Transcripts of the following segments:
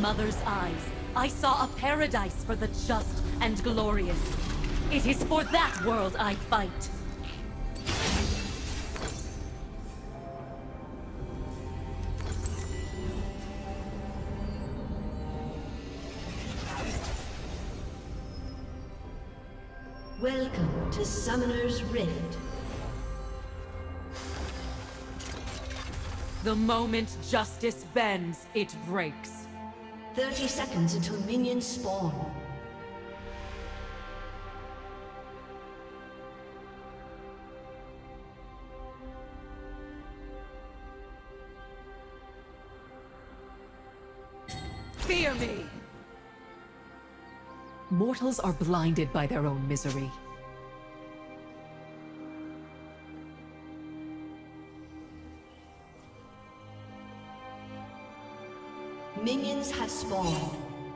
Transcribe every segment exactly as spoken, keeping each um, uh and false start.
mother's eyes, I saw a paradise for the just and glorious. It is for that world I fight. Welcome to Summoner's Rift. The moment justice bends, it breaks. thirty seconds until minions spawn. Fear me! Mortals are blinded by their own misery. Minions have spawned.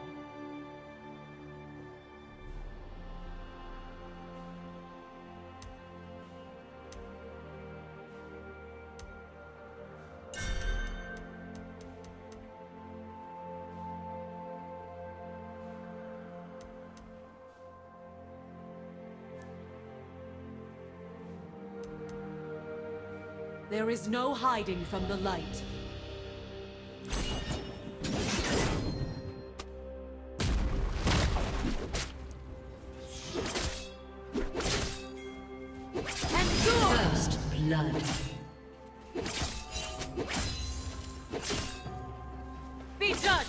There is no hiding from the light. First blood. Be judged!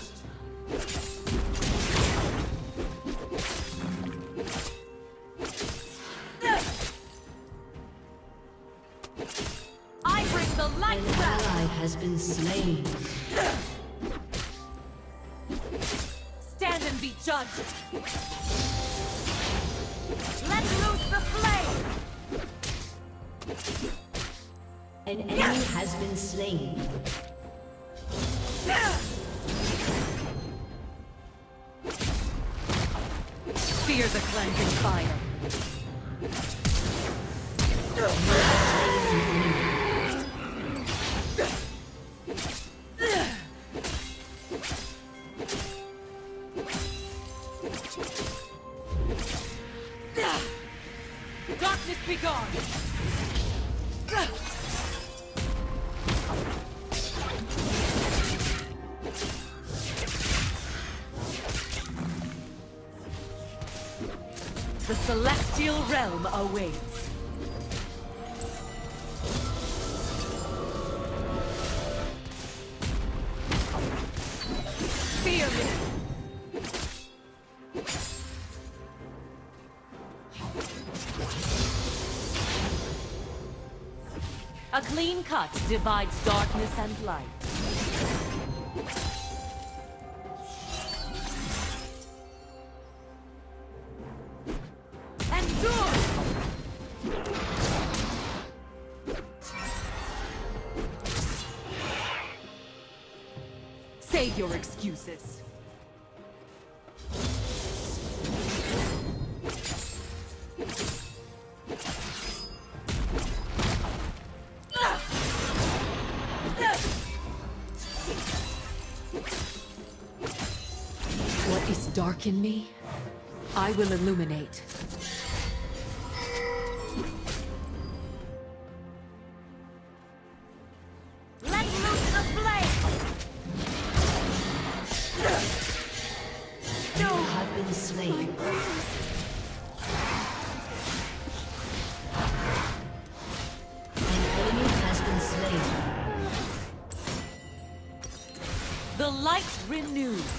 I bring the light An back! ally has been slain. Stand and be judged! Let loose the flame! An enemy has been slain. Fear the cleansing fire. Darkness be gone! The celestial realm awaits. Fear me! A clean cut divides darkness and light. Endure! Save your excuses. What is dark in me, I will illuminate. Let loose the flame! You have been slain. An enemy has been slain. The light renews.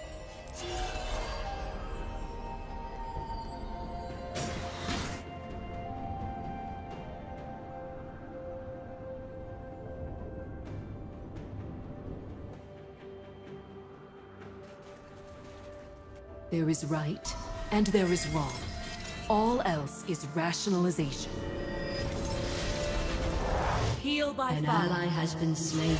There is right, and there is wrong. All else is rationalization. Heal by An fire. ally has been slain.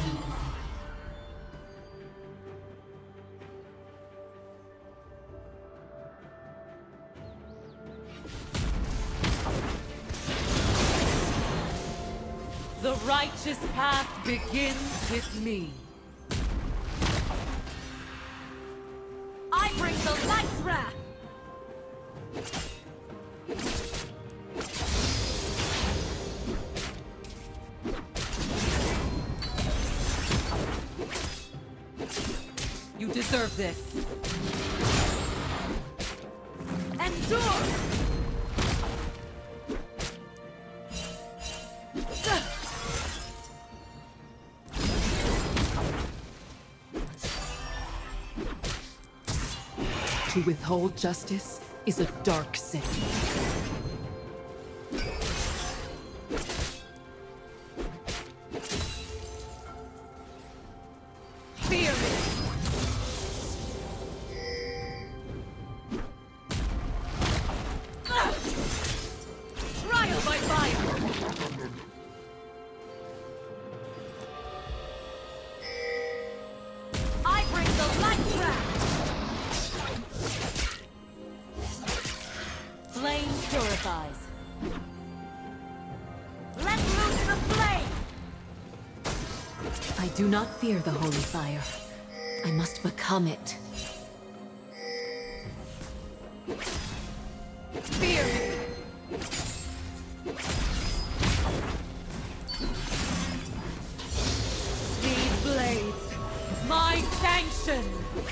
The righteous path begins with me. deserve this. Endure! To withhold justice is a dark sin. Fear me! Trial by fire! I bring the light trap! Flame purifies. Let loose the flame! I do not fear the holy fire. I must become it. Fear me! These blades, my sanction!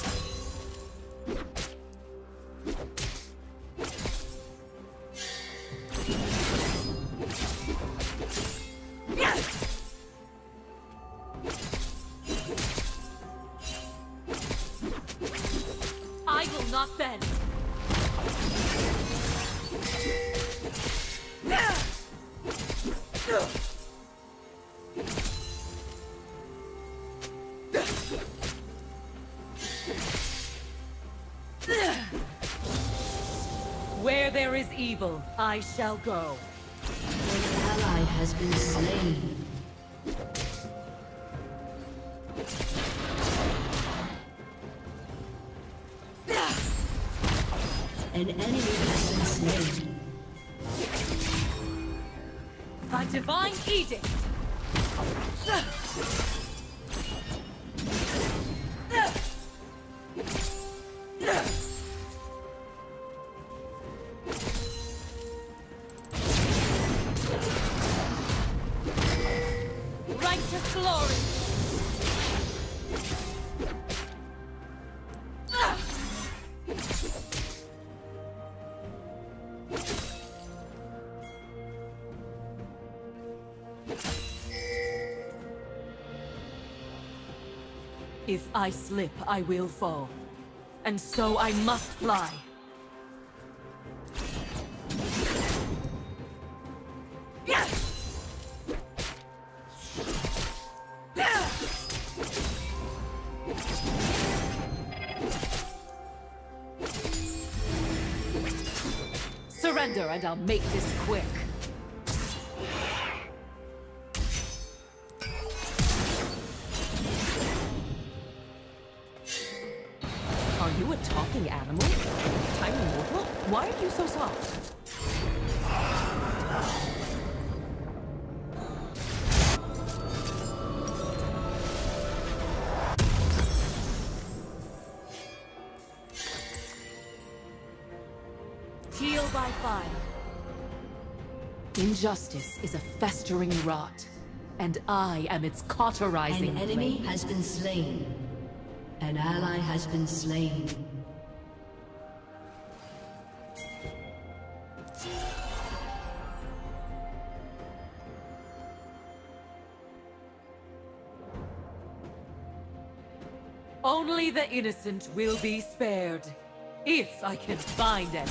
I will not bend. Where there is evil, I shall go. An ally has been slain. An enemy has been slain. By divine edict! Righteous glory! If I slip, I will fall. And so I must fly. Surrender and I'll make this quick. Are you a talking animal? Tiny mortal? Why are you so soft? Heal by fire. Injustice is a festering rot, and I am its cauterizing An enemy flame. has been slain. An ally has been slain. Only the innocent will be spared, if I can find any.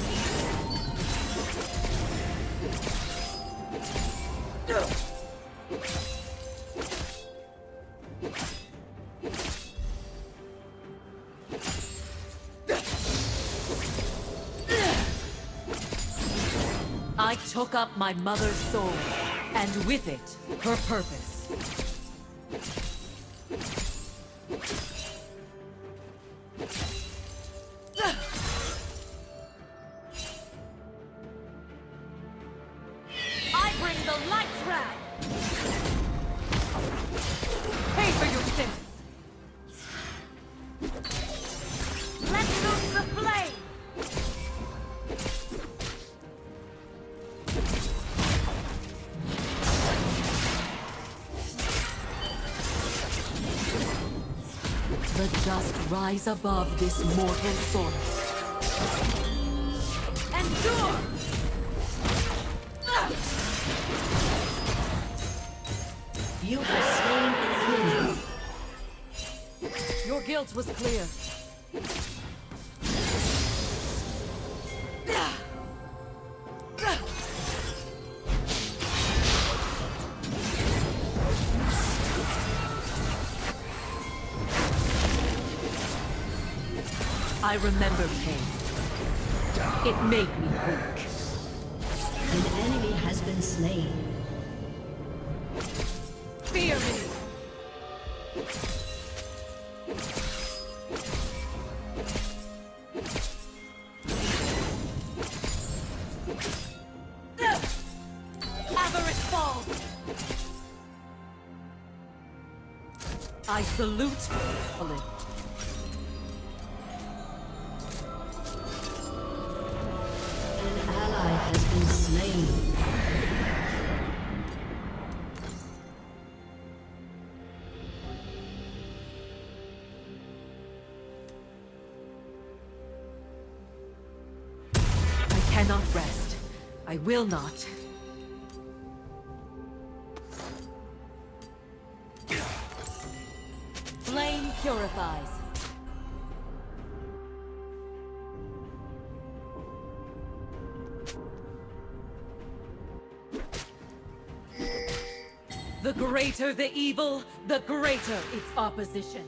I took up my mother's soul, and with it, her purpose. I bring the light trap! Pay for your sins! Let loose the flame! The just rise above this mortal source. Endure! You have slain an enemy. Your guilt was clear. I remember pain. It made me weak. An enemy has been slain. Fear me! Avarice falls! I salute Olin. An ally has been slain. I cannot rest. I will not. Flame purifies. The greater the evil, the greater its opposition.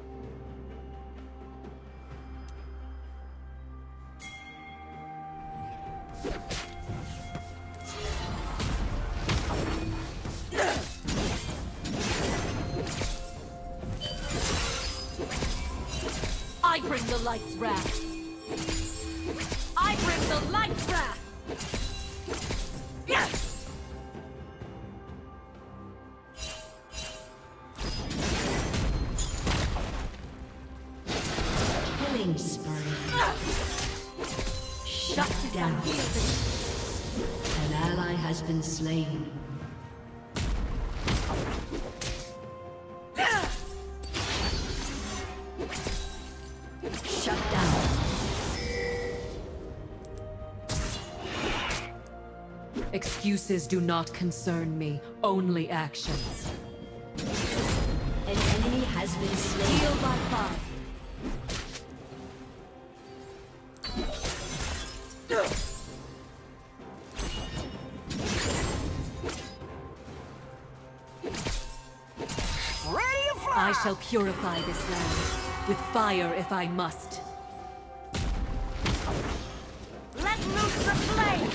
I bring the light's wrath. I bring the light's wrath. Yeah. Killing spree. Shut down. An ally has been slain. Shut down. Excuses do not concern me, only actions. An enemy has been slain. Heal by fire. I shall purify this land with fire if I must. Let loose the flame!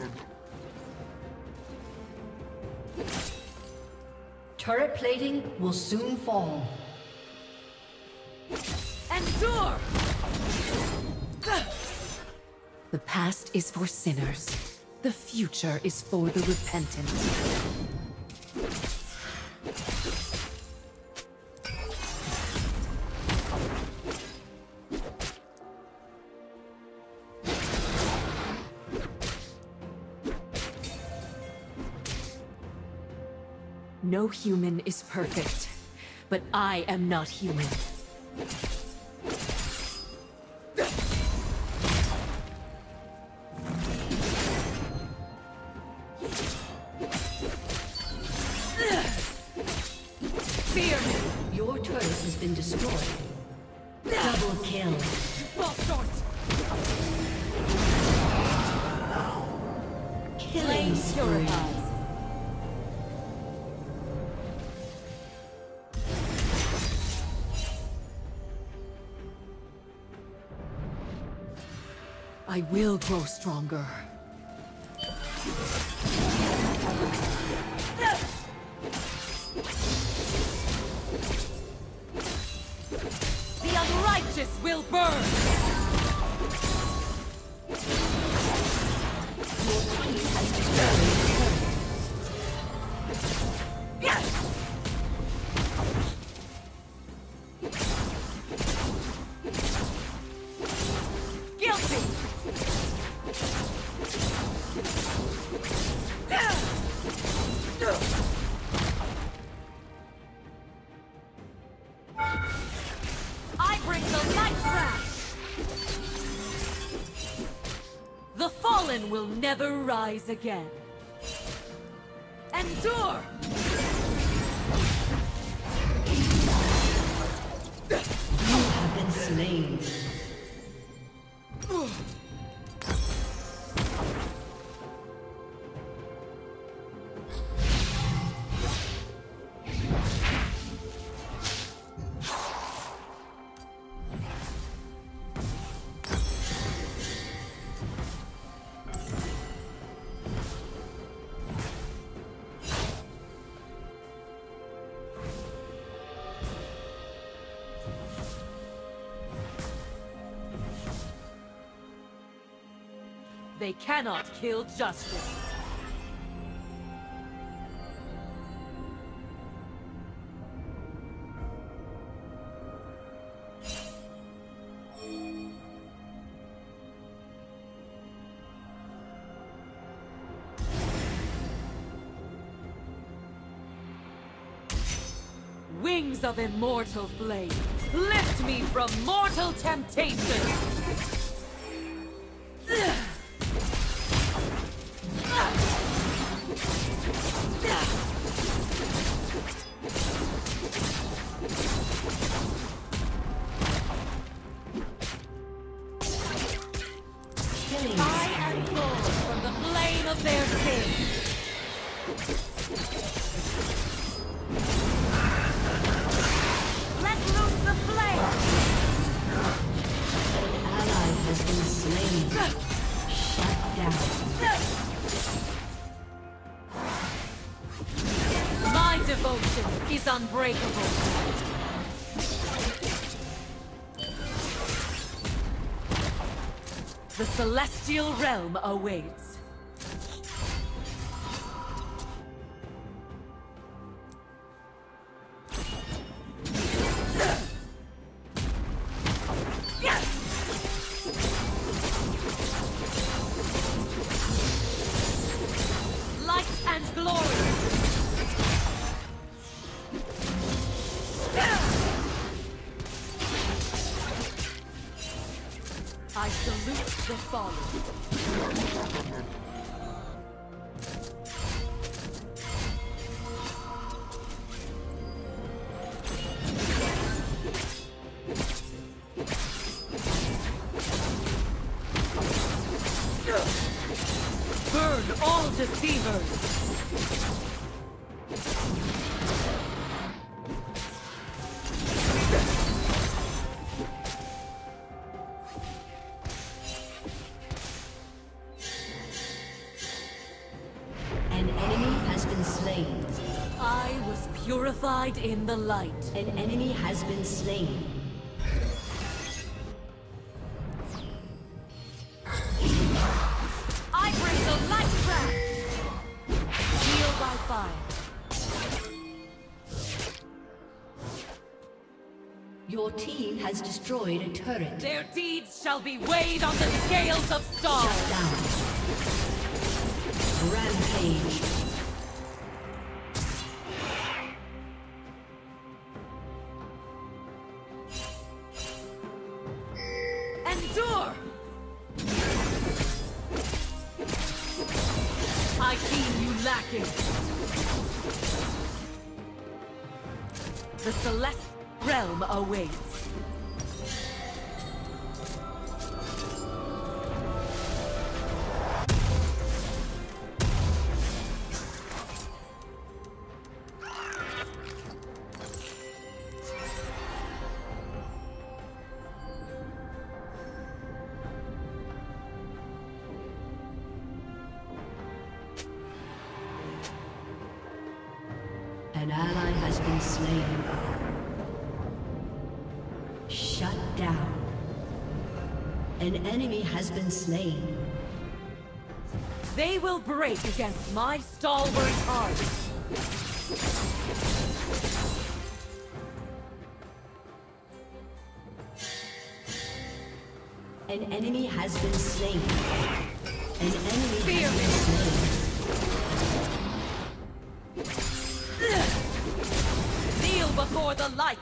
Turret plating will soon fall. Endure! The past is for sinners. The future is for the repentant. No human is perfect, but I am not human. Fear me! Your turret has been destroyed. Double kill. Fall short! Killing Flame spree. purifies. I will grow stronger. The unrighteous will burn! Yes! Guilty! never rise again. Endure! You have been slain. They cannot kill justice. Wings of immortal flame, lift me from mortal temptation! I am born from the flame of their sin! Let loose the flame! An ally has been slain. Shut down. My devotion is unbreakable. The celestial realm awaits. Light and glory! I salute the fallen. Burn all deceivers! An enemy has been slain. I was purified in the light. An enemy has been slain. I bring the light back! Heal by fire. Your team has destroyed a turret. Their deeds shall be weighed on the scales of stars! Shut down. Rampage. Endure! I deem you lacking. The celestial realm awaits. An ally has been slain. Shut down. An enemy has been slain. They will break against my stalwart heart. An enemy has been slain. An enemy Fear has me. been slain. Kneel before the light!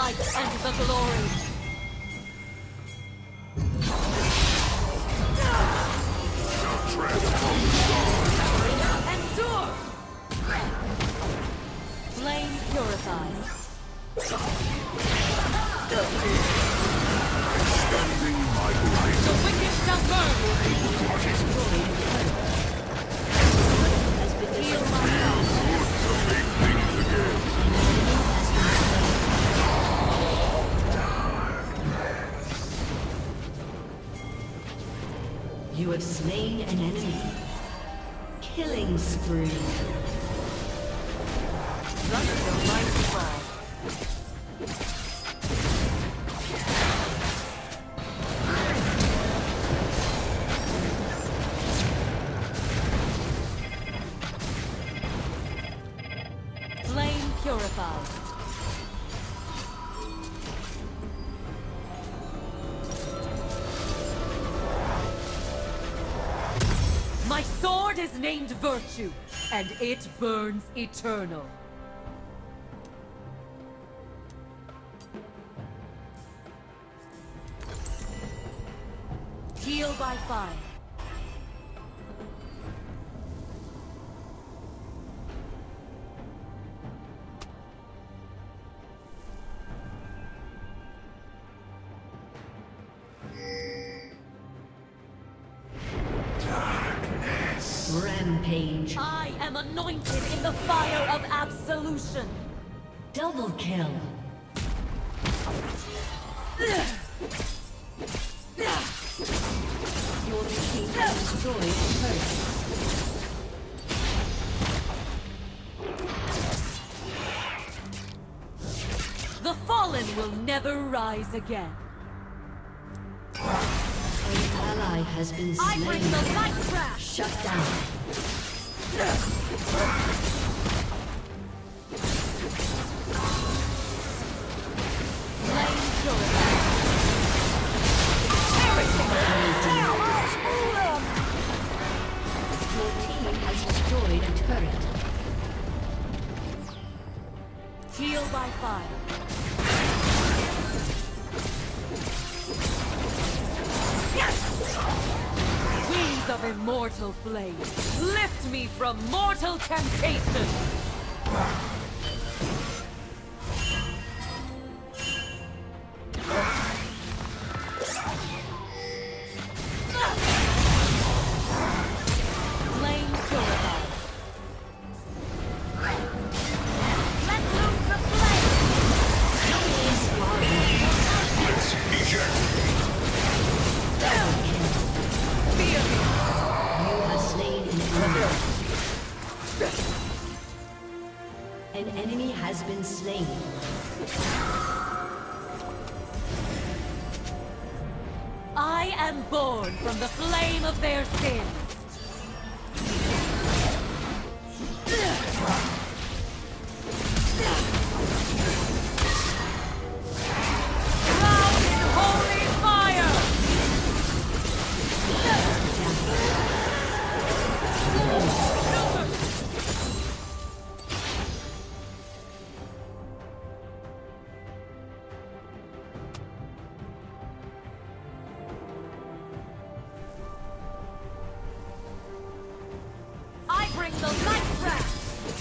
light and the glory. Tread upon the stars. Endure! Flame purified. Extending my light. The wicked shall burn! Has been healed by God. To make things again. You have slain an enemy. Killing spree. Thus the mighty fall. Flame purified. My sword is named Virtue, and it burns eternal. Heal by fire. Rampage. I am anointed in the fire of absolution. Double kill. Your team has destroyed a turret. The fallen will never rise again. An ally has been I bring slain. the light crash. Shut down. Flame purified. Your team has destroyed a turret. Heal by fire. Wings of immortal flame, lift me from mortal temptation! Flame purified. Let loose the flame! Let's eject. Fear me! You have slain an enemy. An enemy has been slain. I am born from the flame of their sins. Drown in holy fire! I bring the light crash!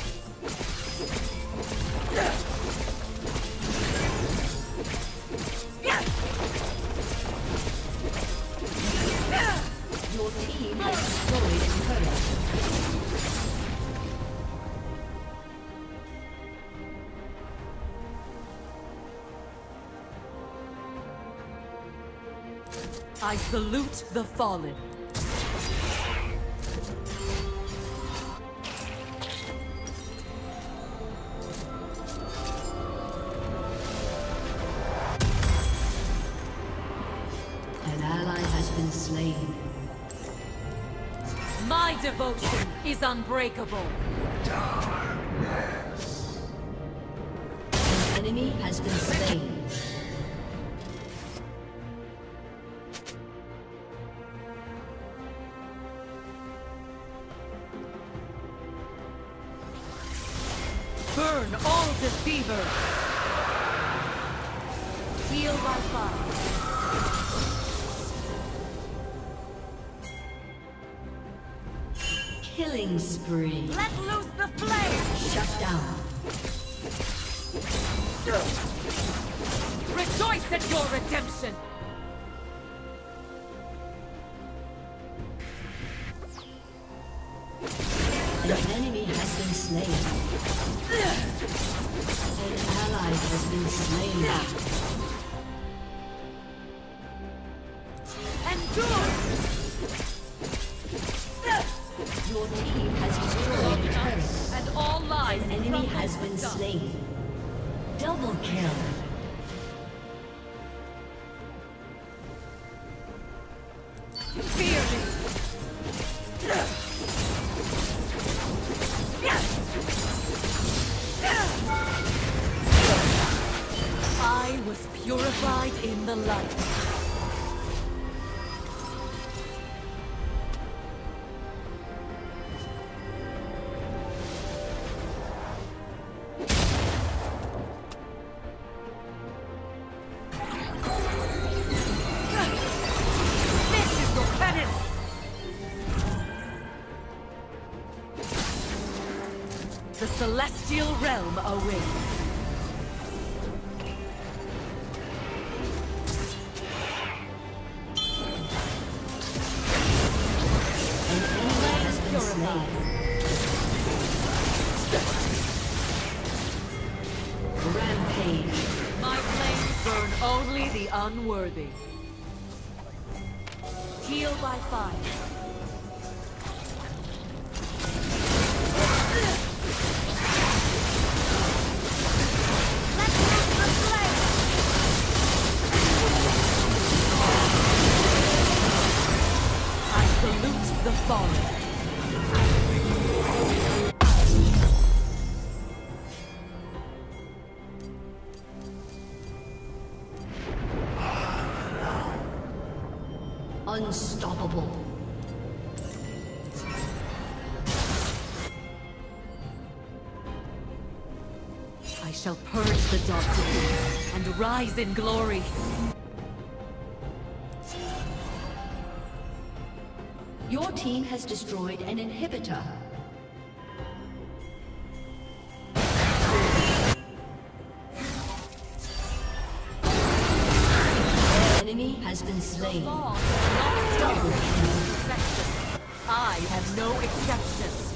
Your team has destroyed a turret. I salute the fallen. An ally has been slain. My devotion is unbreakable. An enemy has been slain. Burn all deceivers! Heal by fire. Killing spree. Let loose the flame! Shut down. Rejoice at your redemption! An enemy has been slain. An ally has been slain. Endure! Your team has destroyed a turret. And all lies An enemy crumble has to been dust. slain. Double kill. Fear me! I was purified in the light. This is your penance! The celestial realm awaits. Rampage. My flames burn only the unworthy. Heal by fire. Let's loose the flame! I salute the fallen. Unstoppable. I shall purge the dark within and rise in glory. Your team has destroyed an inhibitor. Enemy has been slain. Law, not Double kill. perfection. I am no exception.